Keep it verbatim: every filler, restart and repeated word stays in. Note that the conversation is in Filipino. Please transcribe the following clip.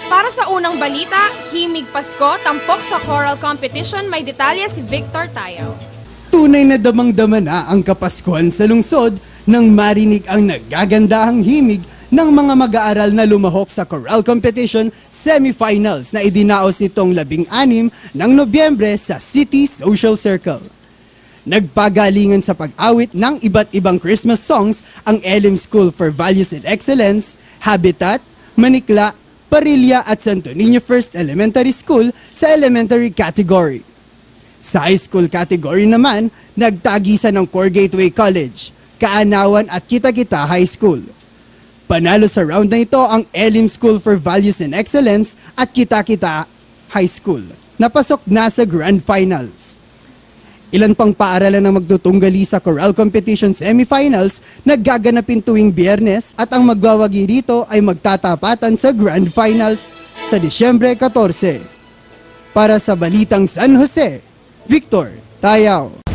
Para sa unang balita, Himig Pasko, tampok sa choral competition, may detalye si Victor Tayaw. Tunay na damang-dama na ang Kapaskuhan sa lungsod nang marinig ang nagagandahang himig ng mga mag-aaral na lumahok sa choral competition semifinals na idinaos nitong labing anim ng Nobyembre sa City Social Circle. Nagpagalingan sa pag-awit ng iba't ibang Christmas songs ang L M School for Values and Excellence, Habitat, Manikla, Parilla at Santo Niño First Elementary School sa elementary category. Sa high school category naman, nagtagisan ng Core Gateway College, Kaanawan at Kita-Kita High School. Panalo sa round na ito ang L M School for Values and Excellence at Kita-Kita High School. Napasok na sa Grand Finals. Ilan pang paaralan na magtutunggali sa choral competition semifinals naggaganapin tuwing Biyernes at ang magwawagi rito ay magtatapatan sa Grand Finals sa Disyembre fourteen. Para sa Balitang San Jose, Victor Tayaw.